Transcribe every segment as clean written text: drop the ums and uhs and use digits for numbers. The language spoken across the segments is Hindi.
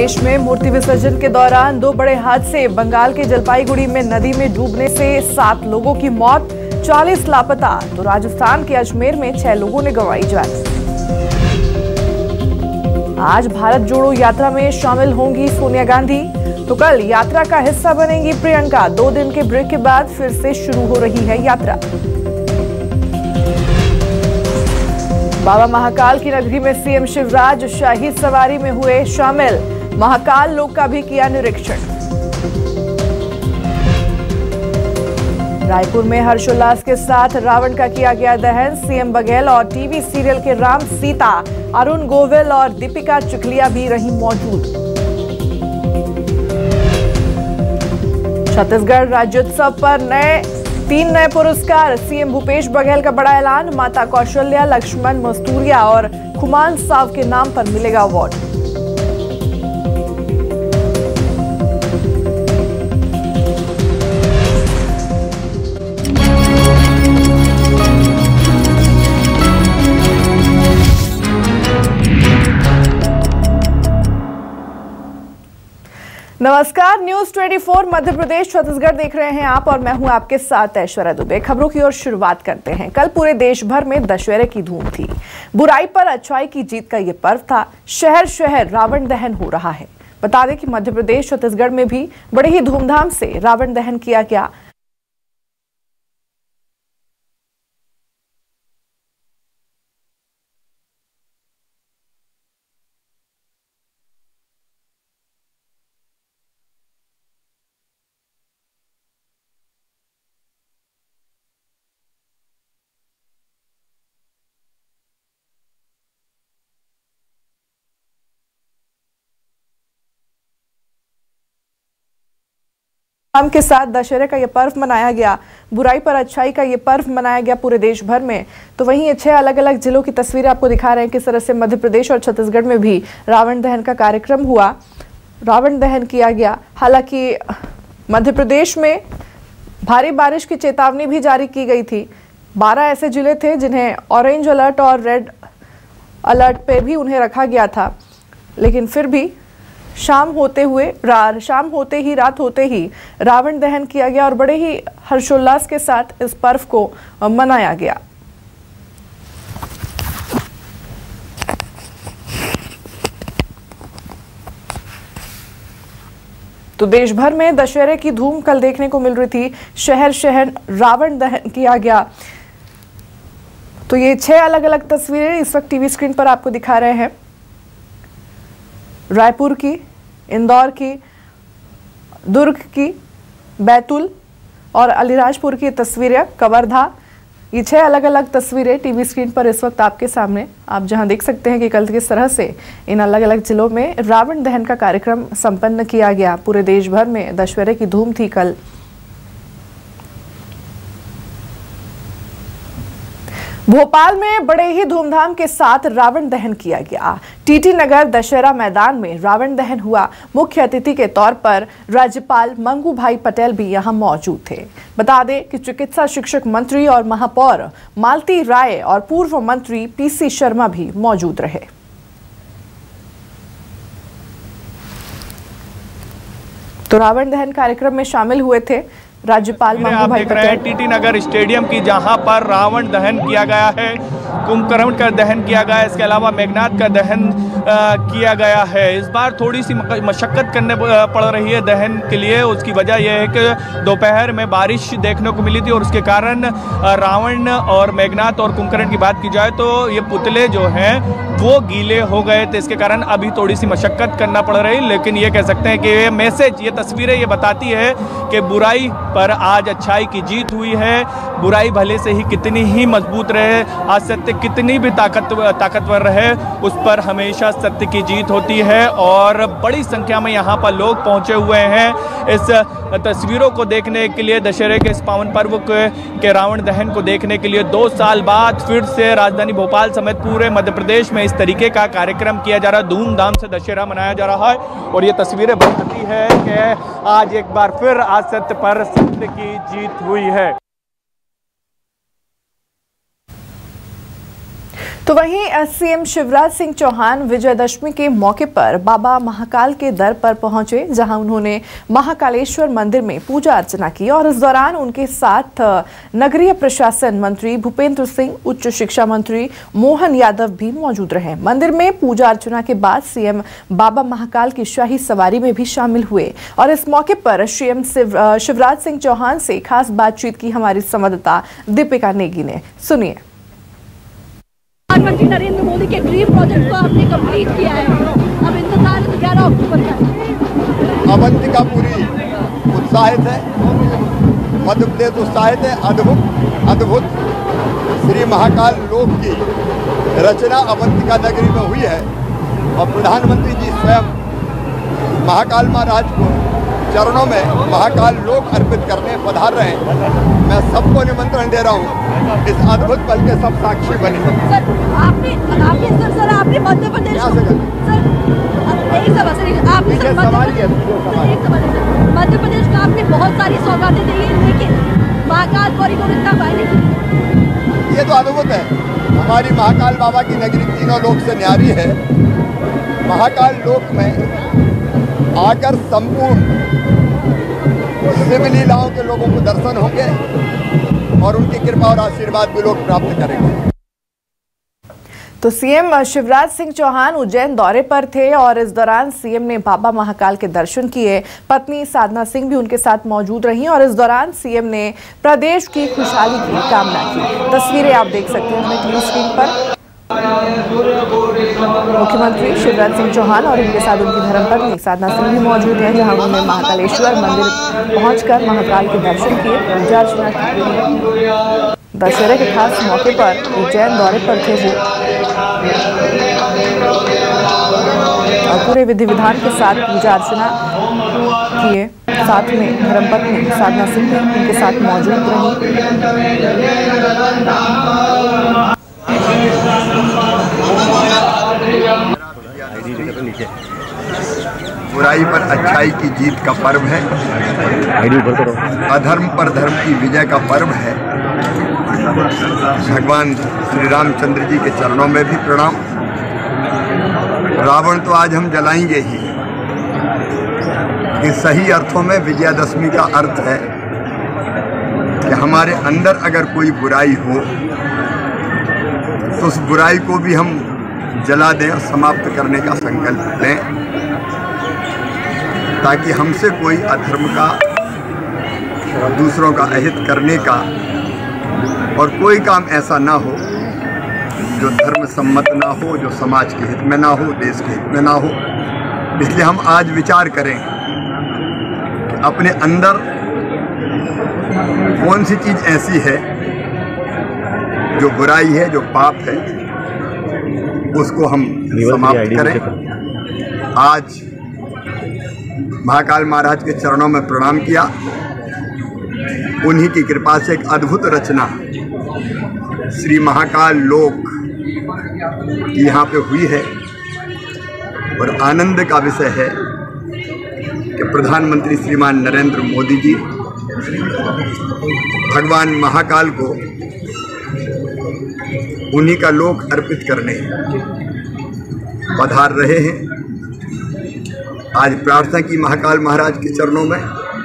प्रदेश में मूर्ति विसर्जन के दौरान दो बड़े हादसे। बंगाल के जलपाईगुड़ी में नदी में डूबने से 7 लोगों की मौत, 40 लापता। तो राजस्थान के अजमेर में 6 लोगों ने गंवाई जान। आज भारत जोड़ो यात्रा में शामिल होंगी सोनिया गांधी, तो कल यात्रा का हिस्सा बनेंगी प्रियंका। 2 दिन के ब्रेक के बाद फिर से शुरू हो रही है यात्रा। बाबा महाकाल की नगरी में सीएम शिवराज शाही सवारी में हुए शामिल। महाकाल लोक का भी किया निरीक्षण। रायपुर में हर्षोल्लास के साथ रावण का किया गया दहन। सीएम बघेल और टीवी सीरियल के राम सीता, अरुण गोविल और दीपिका चिखलिया भी रही मौजूद। छत्तीसगढ़ राज्योत्सव पर 3 नए पुरस्कार। सीएम भूपेश बघेल का बड़ा ऐलान। माता कौशल्या, लक्ष्मण मस्तूरिया और खुमान साव के नाम पर मिलेगा अवार्ड। नमस्कार, न्यूज 24 मध्य प्रदेश छत्तीसगढ़ देख रहे हैं आप और मैं हूं आपके साथ ऐश्वर्या दुबे। खबरों की ओर शुरुआत करते हैं। कल पूरे देश भर में दशहरे की धूम थी। बुराई पर अच्छाई की जीत का ये पर्व था। शहर शहर रावण दहन हो रहा है। बता दें कि मध्य प्रदेश छत्तीसगढ़ में भी बड़े ही धूमधाम से रावण दहन किया गया। के साथ दशहरे का यह पर्व मनाया गया। बुराई पर अच्छाई का यह पर्व मनाया गया पूरे देश भर में। तो वहीं 6 अलग अलग जिलों की तस्वीरें आपको दिखा रहे हैं किस तरह से मध्य प्रदेश और छत्तीसगढ़ में भी रावण दहन का कार्यक्रम हुआ। रावण दहन किया गया। हालांकि मध्य प्रदेश में भारी बारिश की चेतावनी भी जारी की गई थी। 12 ऐसे जिले थे जिन्हें ऑरेंज अलर्ट और रेड अलर्ट पे भी उन्हें रखा गया था, लेकिन फिर भी शाम होते ही रात होते ही रावण दहन किया गया और बड़े ही हर्षोल्लास के साथ इस पर्व को मनाया गया। तो देश भर में दशहरे की धूम कल देखने को मिल रही थी। शहर शहर रावण दहन किया गया। तो ये 6 अलग अलग तस्वीरें इस वक्त टीवी स्क्रीन पर आपको दिखा रहे हैं। रायपुर की, इंदौर की, दुर्ग की, बैतूल और अलीराजपुर की तस्वीरें, कवर्धा। ये 6 अलग अलग तस्वीरें टीवी स्क्रीन पर इस वक्त आपके सामने, आप जहां देख सकते हैं कि कल किस तरह से इन अलग अलग जिलों में रावण दहन का कार्यक्रम संपन्न किया गया। पूरे देश भर में दशहरे की धूम थी कल। भोपाल में बड़े ही धूमधाम के साथ रावण दहन किया गया। टीटी नगर दशहरा मैदान में रावण दहन हुआ। मुख्य अतिथि के तौर पर राज्यपाल मंगू भाई पटेल भी यहां मौजूद थे। बता दें कि चिकित्सा शिक्षक मंत्री और महापौर मालती राय और पूर्व मंत्री पीसी शर्मा भी मौजूद रहे। तो रावण दहन कार्यक्रम में शामिल हुए थे राज्यपाल मंगू भाई पटेल। टीटी नगर स्टेडियम की जहां पर रावण दहन किया गया है, कुंभकर्ण का दहन किया गया है, इसके अलावा मेघनाद का दहन किया गया है। इस बार थोड़ी सी मशक्कत करने पड़ रही है दहन के लिए। उसकी वजह यह है कि दोपहर में बारिश देखने को मिली थी और उसके कारण रावण और मेघनाद और कुंभकर्ण की बात की जाए तो ये पुतले जो हैं वो गीले हो गए थे। इसके कारण अभी थोड़ी सी मशक्कत करना पड़ रही, लेकिन ये कह सकते हैं कि ये मैसेज, ये तस्वीरें ये बताती है कि बुराई पर आज अच्छाई की जीत हुई है। बुराई भले से ही कितनी ही मजबूत रहे, आज सत्य कितनी भी ताकतवर रहे, उस पर हमेशा सत्य की जीत होती है। और बड़ी संख्या में यहाँ पर लोग पहुँचे हुए हैं इस तस्वीरों को देखने के लिए, दशहरे के इस पावन पर्व के रावण दहन को देखने के लिए। 2 साल बाद फिर से राजधानी भोपाल समेत पूरे मध्य प्रदेश में इस तरीके का कार्यक्रम किया जा रहा है। धूमधाम से दशहरा मनाया जा रहा है और ये तस्वीरें बताती है कि आज एक बार फिर आज सत्य पर सत्य की जीत हुई है। तो वहीं सीएम शिवराज सिंह चौहान विजयदशमी के मौके पर बाबा महाकाल के दर पर पहुंचे, जहां उन्होंने महाकालेश्वर मंदिर में पूजा अर्चना की और इस दौरान उनके साथ नगरीय प्रशासन मंत्री भूपेंद्र सिंह, उच्च शिक्षा मंत्री मोहन यादव भी मौजूद रहे। मंदिर में पूजा अर्चना के बाद सीएम बाबा महाकाल की शाही सवारी में भी शामिल हुए और इस मौके पर सीएम शिवराज सिंह चौहान से खास बातचीत की हमारी संवाददाता दीपिका नेगी ने। सुनिए। प्रधानमंत्री नरेंद्र मोदी के ड्रीम प्रोजेक्ट को हमने कंप्लीट किया है। अब इंतजार 11 अक्टूबर का। अवंतिका पूरी उत्साहित है, मध्य प्रदेश उत्साहित है। अद्भुत श्री महाकाल लोक की रचना अवंतिका नगरी में हुई है और प्रधानमंत्री जी स्वयं महाकाल महाराज को चरणों में महाकाल लोक अर्पित करने पधार रहे हैं। मैं सबको निमंत्रण दे रहा हूँ, इस अद्भुत पल के सब साक्षी बने। सर आपने मध्य प्रदेश मध्य प्रदेश को आपने बहुत सारी सौगातें दी है, लेकिन महाकाल कॉरिडोर इतना पानी। ये तो अद्भुत है। हमारी महाकाल बाबा की नगरी तीनों लोक से न्यारी है। महाकाल लोक में आकर संपूर्ण शिव लीलाओं के लोगों को दर्शन होंगे और उनकी कृपा और आशीर्वाद भी लोग प्राप्त करेंगे। तो सीएम शिवराज सिंह चौहान उज्जैन दौरे पर थे और इस दौरान सीएम ने बाबा महाकाल के दर्शन किए। पत्नी साधना सिंह भी उनके साथ मौजूद रहीं और इस दौरान सीएम ने प्रदेश की खुशहाली की कामना की। तस्वीरें आप देख सकते हैं अपने टीवी स्क्रीन पर। मुख्यमंत्री शिवराज सिंह चौहान और उनके साथ उनकी धर्मपत्नी साधना सिंह भी मौजूद हैं, जहां उन्होंने महाकालेश्वर मंदिर पहुंचकर महाकाल के दर्शन किए, पूजा अर्चना की। दशहरे के खास मौके पर उज्जैन दौरे पर थे वो और पूरे विधि विधान के साथ पूजा अर्चना किए। साथ में धर्मपत्नी साधना सिंह भी उनके साथ मौजूद रही। बुराई पर अच्छाई की जीत का पर्व है, अधर्म पर धर्म की विजय का पर्व है। भगवान श्री रामचंद्र जी के चरणों में भी प्रणाम। रावण तो आज हम जलाएंगे ही। इस सही अर्थों में विजयादशमी का अर्थ है कि हमारे अंदर अगर कोई बुराई हो तो उस बुराई को भी हम जला दें और समाप्त करने का संकल्प लें, ताकि हमसे कोई अधर्म का, दूसरों का अहित करने का और कोई काम ऐसा ना हो जो धर्म सम्मत ना हो, जो समाज के हित में ना हो, देश के हित में ना हो। इसलिए हम आज विचार करें कि अपने अंदर कौन सी चीज़ ऐसी है जो बुराई है, जो पाप है, उसको हम समाप्त करें। आज महाकाल महाराज के चरणों में प्रणाम किया। उन्हीं की कृपा से एक अद्भुत रचना श्री महाकाल लोक यहाँ पे हुई है और आनंद का विषय है कि प्रधानमंत्री श्रीमान नरेंद्र मोदी जी भगवान महाकाल को उन्हीं का लोक अर्पित करने पधार रहे हैं। आज प्रार्थना की महाकाल महाराज के चरणों में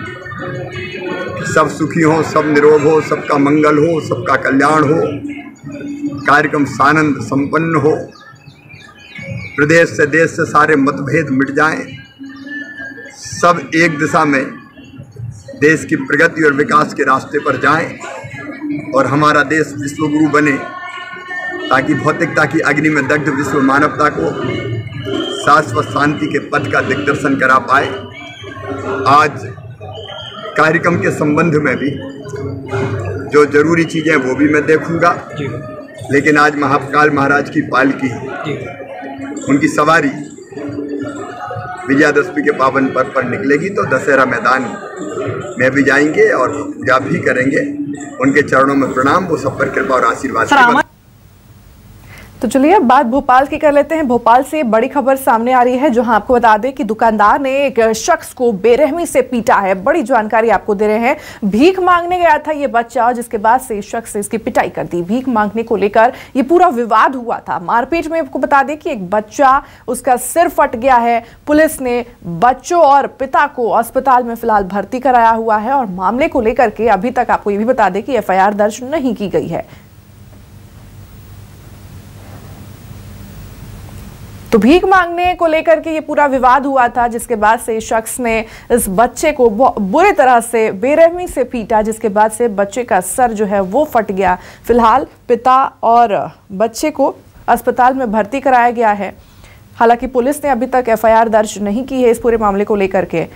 सब सुखी हो, सब निरोग हो, सबका मंगल हो, सबका कल्याण हो, कार्यक्रम सानंद संपन्न हो, प्रदेश से देश से सारे मतभेद मिट जाएं, सब एक दिशा में देश की प्रगति और विकास के रास्ते पर जाएं और हमारा देश विश्वगुरु बने, ताकि भौतिकता की अग्नि में दग्ध विश्व मानवता को शाश्वत शांति के पथ का दिग्दर्शन करा पाए। आज कार्यक्रम के संबंध में भी जो जरूरी चीज़ें वो भी मैं देखूंगा, लेकिन आज महाकाल महाराज की पालकी, उनकी सवारी विजयादशमी के पावन पर्व पर निकलेगी तो दशहरा मैदान में भी जाएंगे और पूजा भी करेंगे। उनके चरणों में प्रणाम, वो सब पर कृपा और आशीर्वाद। तो चलिए अब बात भोपाल की कर लेते हैं। भोपाल से बड़ी खबर सामने आ रही है, जहां आपको बता दें कि दुकानदार ने एक शख्स को बेरहमी से पीटा है। बड़ी जानकारी आपको दे रहे हैं। भीख मांगने गया था ये बच्चा, जिसके बाद से इस शख्स से इसकी पिटाई कर दी। भीख मांगने को लेकर ये पूरा विवाद हुआ था। मारपीट में आपको बता दें कि एक बच्चा, उसका सिर फट गया है। पुलिस ने बच्चों और पिता को अस्पताल में फिलहाल भर्ती कराया हुआ है और मामले को लेकर के अभी तक आपको ये भी बता दें कि FIR दर्ज नहीं की गई है। तो भीख मांगने को लेकर के ये पूरा विवाद हुआ था, जिसके बाद से इस शख्स ने इस बच्चे को बुरी तरह से बेरहमी से पीटा, जिसके बाद से बच्चे का सर जो है वो फट गया। फिलहाल पिता और बच्चे को अस्पताल में भर्ती कराया गया है। हालांकि पुलिस ने अभी तक FIR दर्ज नहीं की है इस पूरे मामले को लेकर के।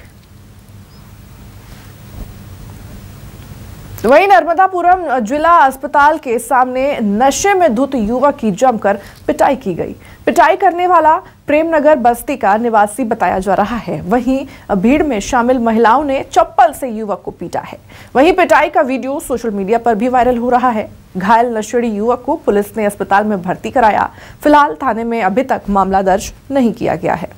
वहीं नर्मदापुरम जिला अस्पताल के सामने नशे में धुत युवक की जमकर पिटाई की गई। पिटाई करने वाला प्रेमनगर बस्ती का निवासी बताया जा रहा है। वहीं भीड़ में शामिल महिलाओं ने चप्पल से युवक को पीटा है। वहीं पिटाई का वीडियो सोशल मीडिया पर भी वायरल हो रहा है। घायल नशेड़ी युवक को पुलिस ने अस्पताल में भर्ती कराया। फिलहाल थाने में अभी तक मामला दर्ज नहीं किया गया है।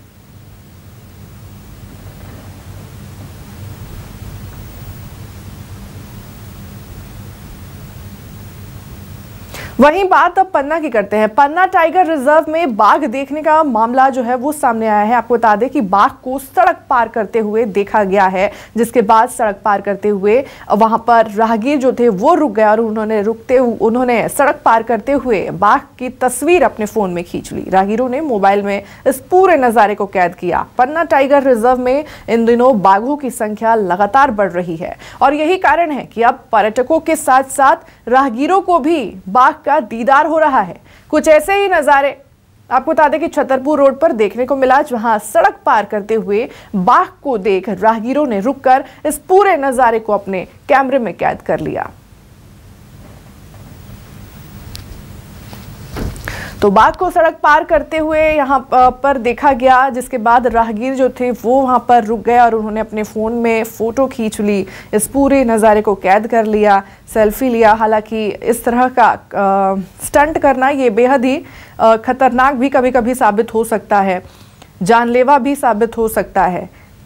वहीं बात अब पन्ना की करते हैं। पन्ना टाइगर रिजर्व में बाघ देखने का मामला जो है वो सामने आया है। आपको बता दें कि बाघ को सड़क पार करते हुए देखा गया है, जिसके बाद सड़क पार करते हुए वहां पर राहगीर जो थे वो रुक गए और उन्होंने सड़क पार करते हुए बाघ की तस्वीर अपने फोन में खींच ली। राहगीरों ने मोबाइल में इस पूरे नजारे को कैद किया। पन्ना टाइगर रिजर्व में इन दिनों बाघों की संख्या लगातार बढ़ रही है और यही कारण है कि अब पर्यटकों के साथ साथ राहगीरों को भी बाघ का दीदार हो रहा है। कुछ ऐसे ही नजारे आपको बता दें कि छतरपुर रोड पर देखने को मिला, जहां सड़क पार करते हुए बाघ को देख राहगीरों ने रुककर इस पूरे नजारे को अपने कैमरे में कैद कर लिया। तो बाघ को सड़क पार करते हुए यहाँ पर देखा गया, जिसके बाद राहगीर जो थे वो वहाँ पर रुक गए और उन्होंने अपने फ़ोन में फ़ोटो खींच ली, इस पूरे नज़ारे को कैद कर लिया, सेल्फी लिया। हालांकि इस तरह का स्टंट करना ये बेहद ही खतरनाक भी कभी कभी साबित हो सकता है, जानलेवा भी साबित हो सकता है।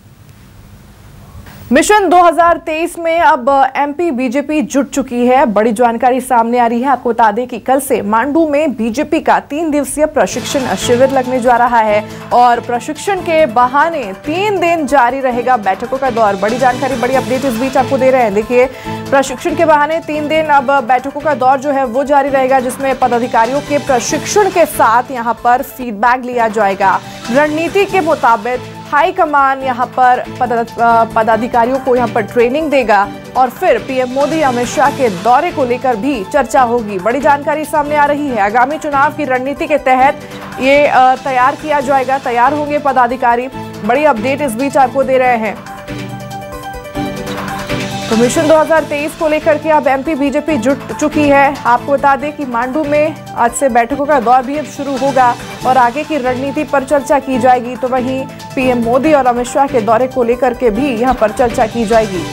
मिशन 2023 में अब MP बीजेपी जुट चुकी है। बड़ी जानकारी सामने आ रही है। आपको बता दें कि कल से मांडू में बीजेपी का 3 दिवसीय प्रशिक्षण शिविर लगने जा रहा है और प्रशिक्षण के बहाने 3 दिन जारी रहेगा बैठकों का दौर। बड़ी जानकारी, बड़ी अपडेट इस बीच आपको दे रहे हैं। देखिए, प्रशिक्षण के बहाने 3 दिन अब बैठकों का दौर जो है वो जारी रहेगा, जिसमें पदाधिकारियों के प्रशिक्षण के साथ यहाँ पर फीडबैक लिया जाएगा। रणनीति के मुताबिक हाईकमान यहाँ पर पदाधिकारियों को यहाँ पर ट्रेनिंग देगा और फिर PM मोदी अमित शाह के दौरे को लेकर भी चर्चा होगी। बड़ी जानकारी सामने आ रही है। आगामी चुनाव की रणनीति के तहत ये तैयार किया जाएगा, तैयार होंगे पदाधिकारी। बड़ी अपडेट इस बीच आपको दे रहे हैं। तो मिशन 2023 को लेकर के अब MP बीजेपी जुट चुकी है। आपको बता दें कि मांडू में आज से बैठकों का दौर भी अब शुरू होगा और आगे की रणनीति पर चर्चा की जाएगी। तो वहीं PM मोदी और अमित शाह के दौरे को लेकर के भी यहां पर चर्चा की जाएगी।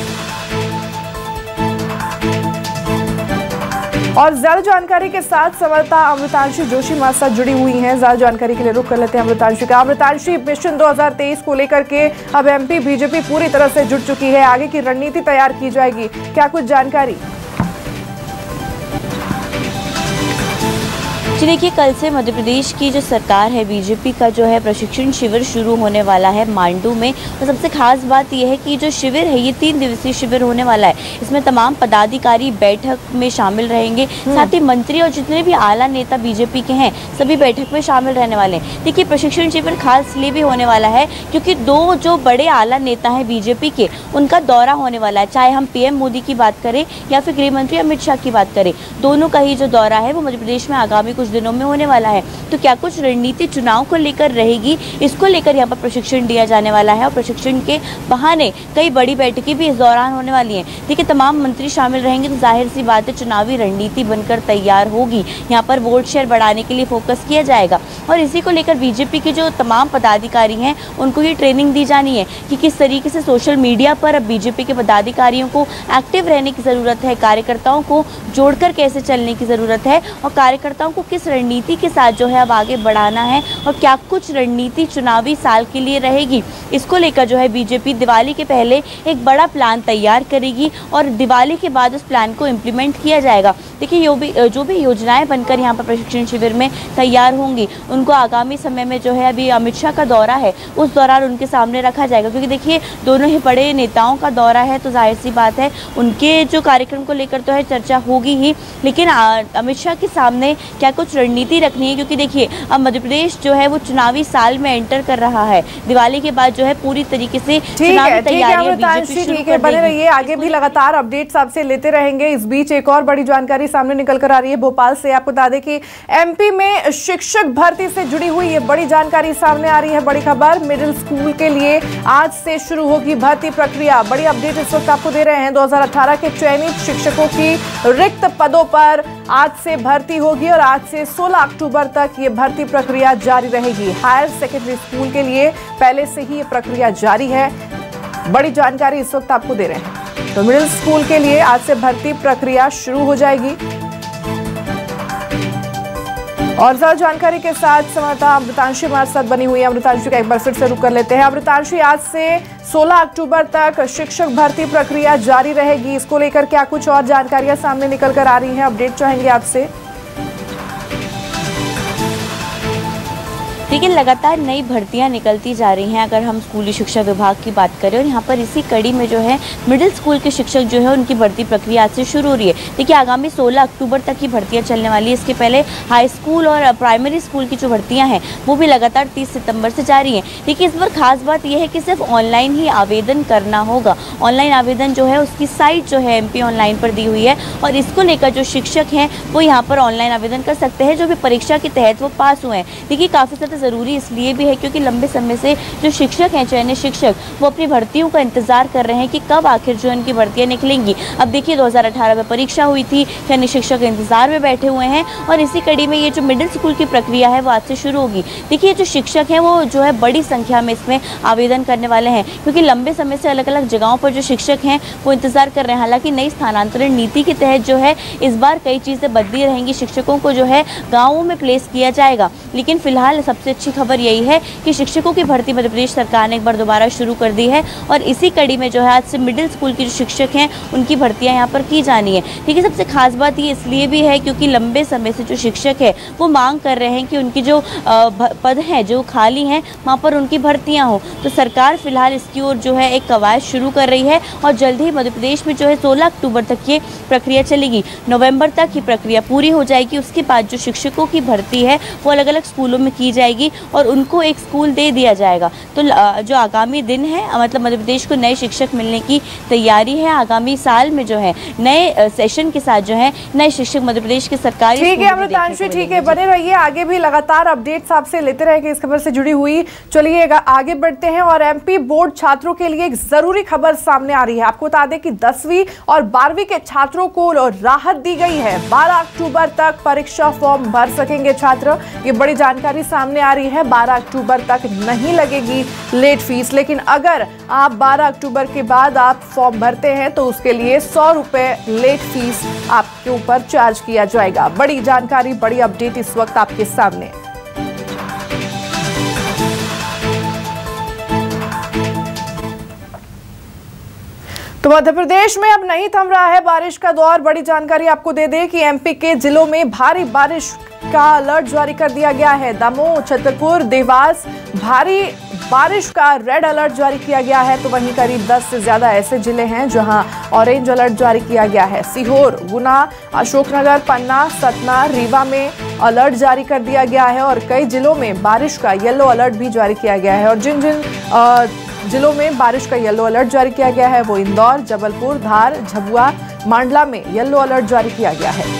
और ज्यादा जानकारी के साथ संवाददाता अमृतांशी जोशी हमारे साथ जुड़ी हुई हैं। ज्यादा जानकारी के लिए रुक कर लेते हैं अमृतांशी का। अमृतांशी, मिशन 2023 को लेकर के अब MP बीजेपी पूरी तरह से जुट चुकी है, आगे की रणनीति तैयार की जाएगी, क्या कुछ जानकारी? जी देखिए, कल से मध्य प्रदेश की जो सरकार है बीजेपी का जो है प्रशिक्षण शिविर शुरू होने वाला है मांडू में। और सबसे खास बात यह है कि जो शिविर है ये 3 दिवसीय शिविर होने वाला है। इसमें तमाम पदाधिकारी बैठक में शामिल रहेंगे, साथ ही मंत्री और जितने भी आला नेता बीजेपी के हैं सभी बैठक में शामिल रहने वाले हैं। देखिए, प्रशिक्षण शिविर खास इसलिए भी होने वाला है क्योंकि 2 जो बड़े आला नेता हैं बीजेपी के, उनका दौरा होने वाला है। चाहे हम PM मोदी की बात करें या फिर गृह मंत्री अमित शाह की बात करें, दोनों का ही जो दौरा है वो मध्य प्रदेश में आगामी कुछ दिनों में होने वाला है। तो क्या कुछ रणनीति चुनाव को लेकर रहेगी, इसको लेकर यहाँ पर प्रशिक्षण दिया जाने वाला है और प्रशिक्षण के बहाने कई बड़ी बैठकें भी इस दौरान होने वाली हैं। देखिए, तमाम मंत्री शामिल रहेंगे तो जाहिर सी बात है चुनावी रणनीति बनकर तैयार होगी। यहाँ पर वोट शेयर बढ़ाने के लिए फोकस किया जाएगा और इसी को लेकर बीजेपी के जो तमाम पदाधिकारी हैं उनको ये ट्रेनिंग दी जानी है कि किस तरीके से सोशल मीडिया पर अब बीजेपी के पदाधिकारियों को एक्टिव रहने की ज़रूरत है, कार्यकर्ताओं को जोड़कर कैसे चलने की ज़रूरत है और कार्यकर्ताओं को किस किस रणनीति के साथ जो है अब आगे बढ़ाना है और क्या कुछ रणनीति चुनावी साल के लिए रहेगी, इसको लेकर जो है बीजेपी दिवाली के पहले एक बड़ा प्लान तैयार करेगी और दिवाली के बाद उस प्लान को इम्प्लीमेंट किया जाएगा। देखिए जो भी योजनाएं बनकर यहाँ पर प्रशिक्षण शिविर में तैयार होंगी उनको आगामी समय में जो है अभी अमित शाह का दौरा है उस दौरान उनके सामने रखा जाएगा, क्योंकि देखिए दोनों ही बड़े नेताओं का दौरा है तो जाहिर सी बात है उनके जो कार्यक्रम को लेकर तो है चर्चा होगी ही, लेकिन अमित शाह के सामने क्या कुछ रणनीति रखनी है, क्योंकि देखिए अब मध्य प्रदेश जो है वो चुनावी साल में एंटर कर रहा है। दिवाली के बाद जो है पूरी तरीके से चुनावी तैयारियां बीजेपी शुरू कर बने रहिए, आगे भी लगातार अपडेट्स आपसे लेते रहेंगे। इस बीच एक और बड़ी जानकारी सामने निकल कर आ रही है भोपाल से। आपको बता दें कि एमपी में शिक्षक भर्ती से जुड़ी हुई ये बड़ी जानकारी सामने आ रही है। बड़ी खबर, मिडिल स्कूल के लिए आज से शुरू होगी भर्ती प्रक्रिया। बड़ी अपडेट इस वक्त आपको दे रहे हैं। 2018 के चयनित शिक्षकों की रिक्त पदों पर आज से भर्ती होगी और आज से 16 अक्टूबर तक ये भर्ती प्रक्रिया जारी रहेगी। हायर सेकेंडरी स्कूल के लिए पहले से ही ये प्रक्रिया जारी है। बड़ी जानकारी इस वक्त आपको दे रहे हैं। तो मिडिल स्कूल के लिए आज से भर्ती प्रक्रिया शुरू हो जाएगी और ज्यादा जानकारी के साथ संवाददाता अमृतांशी हमारे साथ बनी हुई है। अमृतांशी का एक बार फिर से रुक कर लेते हैं। अमृतांशी, आज से 16 अक्टूबर तक शिक्षक भर्ती प्रक्रिया जारी रहेगी, इसको लेकर क्या कुछ और जानकारियां सामने निकल कर आ रही हैं, अपडेट चाहेंगे आपसे। लेकिन लगातार नई भर्तियां निकलती जा रही हैं अगर हम स्कूली शिक्षा विभाग की बात करें, और यहाँ पर इसी कड़ी में जो है मिडिल स्कूल के शिक्षक जो है उनकी भर्ती प्रक्रिया आज से शुरू हो रही है। देखिए आगामी 16 अक्टूबर तक की भर्तियां चलने वाली है। इसके पहले हाई स्कूल और प्राइमरी स्कूल की जो भर्तियां हैं वो भी लगातार 30 सितंबर से जारी हैं। देखिए इस पर खास बात यह है कि सिर्फ ऑनलाइन ही आवेदन करना होगा। ऑनलाइन आवेदन जो है उसकी साइट जो है MP ऑनलाइन पर दी हुई है और इसको लेकर जो शिक्षक हैं वो यहाँ पर ऑनलाइन आवेदन कर सकते हैं जो भी परीक्षा के तहत वो पास हुए हैं। देखिए काफ़ी ज़्यादा ज़रूरी इसलिए भी है क्योंकि लंबे समय से जो शिक्षक हैं, चयनित शिक्षक, वो अपनी भर्तियों का इंतजार कर रहे हैं कि कब आखिर जो इनकी भर्तियां निकलेंगी। अब देखिए 2018 में परीक्षा हुई थी, चयनित शिक्षक इंतजार में बैठे हुए हैं और इसी कड़ी में ये जो मिडिल स्कूल की प्रक्रिया है वो आज से शुरू होगी। देखिए जो शिक्षक हैं वो जो है बड़ी संख्या में इसमें आवेदन करने वाले हैं क्योंकि लंबे समय से अलग अलग जगहों पर जो शिक्षक हैं वो इंतजार कर रहे हैं। हालांकि नई स्थानांतरण नीति के तहत जो है इस बार कई चीज़ें बदली रहेंगी, शिक्षकों को जो है गाँवों में प्लेस किया जाएगा। लेकिन फिलहाल सबसे अच्छी खबर यही है कि शिक्षकों की भर्ती मध्य प्रदेश सरकार ने एक बार दोबारा शुरू कर दी है और इसी कड़ी में जो है आज से मिडिल स्कूल के जो शिक्षक हैं उनकी भर्तियां यहाँ पर की जानी है। देखिए सबसे खास बात ये इसलिए भी है क्योंकि लंबे समय से जो शिक्षक है वो मांग कर रहे हैं कि उनकी जो पद हैं जो खाली हैं वहाँ पर उनकी भर्तियाँ हों। तो सरकार फिलहाल इसकी ओर जो है एक कवायद शुरू कर रही है और जल्द ही मध्य प्रदेश में जो है 16 अक्टूबर तक ये प्रक्रिया चलेगी। नवंबर तक ये प्रक्रिया पूरी हो जाएगी। उसके बाद जो शिक्षकों की भर्ती है वो अलग अलग स्कूलों में की जाएगी और उनको एक स्कूल दे दिया जाएगा। तो जो आगामी दिन है मतलब मध्य प्रदेश को नए शिक्षक मिलने की तैयारी है। आगामी साल में जो है नए सेशन के साथ जो है नए शिक्षक मध्य प्रदेश के सरकारी ठीक है अमृतांशी, ठीक है, बने रहिए, आगे भी लगातार अपडेट्स आपसे लेते रहेंगे इस खबर से जुड़ी हुई। चलिए आगे बढ़ते हैं और MP बोर्ड छात्रों के लिए एक जरूरी खबर सामने आ रही है। आपको बता दें कि 10वीं और 12वीं के छात्रों को राहत दी गई है। 12 अक्टूबर तक परीक्षा फॉर्म भर सकेंगे छात्र, ये बड़ी जानकारी सामने आ रही है। 12 अक्टूबर तक नहीं लगेगी लेट फीस, लेकिन अगर आप 12 अक्टूबर के बाद आप फॉर्म भरते हैं तो उसके लिए 100 रुपए लेट फीस आपके ऊपर चार्ज किया जाएगा। बड़ी जानकारी, बड़ी अपडेट इस वक्त आपके सामने। तो मध्य प्रदेश में अब नहीं थम रहा है बारिश का दौर। बड़ी जानकारी आपको दे दें कि MP के जिलों में भारी बारिश का अलर्ट जारी कर दिया गया है। दमोह, छतरपुर, देवास भारी बारिश का रेड अलर्ट जारी किया गया है। तो वहीं करीब 10 से ज्यादा ऐसे जिले हैं जहां ऑरेंज अलर्ट जारी किया गया है। सीहोर, गुना, अशोकनगर, पन्ना, सतना, रीवा में अलर्ट जारी कर दिया गया है और कई जिलों में बारिश का येलो अलर्ट भी जारी किया गया है। और जिन जिलों में बारिश का येलो अलर्ट जारी किया गया है वो इंदौर, जबलपुर, धार, झाबुआ, मंडला में येलो अलर्ट जारी किया गया है।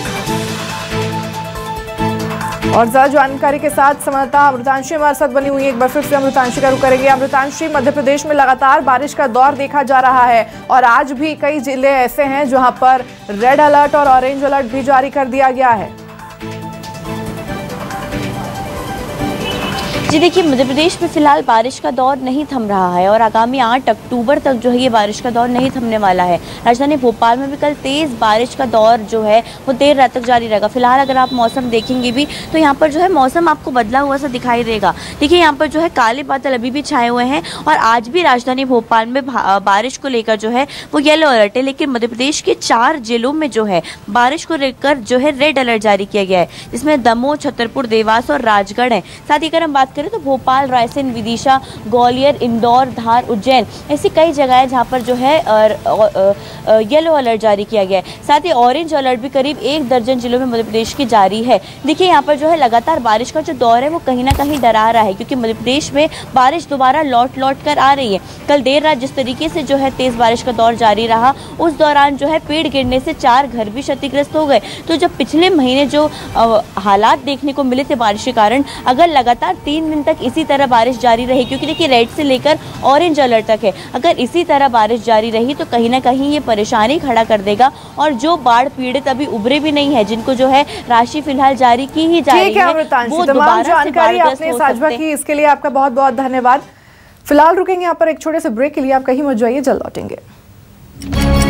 और ज्यादा जानकारी के साथ संवाददाता अमृतांशी हमारे साथ बनी हुई है। एक बार फिर से अमृतांशी का रुख करेंगे। अमृतांशी, मध्य प्रदेश में लगातार बारिश का दौर देखा जा रहा है और आज भी कई जिले ऐसे हैं जहां पर रेड अलर्ट और ऑरेंज अलर्ट भी जारी कर दिया गया है। जी देखिए, मध्य प्रदेश में फिलहाल बारिश का दौर नहीं थम रहा है और आगामी 8 अक्टूबर तक जो है ये बारिश का दौर नहीं थमने वाला है। राजधानी भोपाल में भी कल तेज बारिश का दौर जो है वो देर रात तक जारी रहेगा। फिलहाल अगर आप मौसम देखेंगे भी तो यहाँ पर जो है मौसम आपको बदला हुआ सा दिखाई देगा। देखिए यहाँ पर जो है काले बादल अभी भी छाए हुए हैं और आज भी राजधानी भोपाल में बारिश को लेकर जो है वो येलो अलर्ट है, लेकिन मध्य प्रदेश के 4 जिलों में जो है बारिश को लेकर जो है रेड अलर्ट जारी किया गया है, जिसमें दमोह, छतरपुर, देवास और राजगढ़ है। साथ ही अगर हम बात करें तो भोपाल, रायसेन, विदिशा, ग्वालियर, इंदौर, धार, उज्जैन ऐसी कई जगह है जहां पर जो है येलो अलर्ट जारी किया गया है। साथ ही ऑरेंज अलर्ट भी करीब 1 दर्जन जिलों में मध्य प्रदेश की जारी है। देखिए यहाँ पर जो है लगातार बारिश का जो दौर है वो कहीं ना कहीं डरा रहा है, क्योंकि मध्य प्रदेश में बारिश दोबारा लौट कर आ रही है। कल देर रात जिस तरीके से जो है तेज बारिश का दौर जारी रहा, उस दौरान जो है पेड़ गिरने से 4 घर भी क्षतिग्रस्त हो गए। तो जब पिछले महीने जो हालात देखने को मिले थे बारिश के कारण, अगर लगातार 3 दिन तक इसी तरह बारिश जारी रही, क्योंकि देखिए रेड से लेकर ऑरेंज अलर्ट तक है, अगर इसी तरह बारिश जारी रही तो कहीं ना कहीं ये परेशानी खड़ा कर देगा। और जो बाढ़ पीड़ित अभी उभरे भी नहीं है, जिनको जो है राशि फिलहाल जारी की ही जा रही है, वो तमाम जानकारी आपने साझा की, इसके लिए आपका बहुत बहुत धन्यवाद। फिलहाल रुकेंगे यहाँ पर एक छोटे से ब्रेक के लिए, आप कहीं मत जाइए, जल्द लौटेंगे।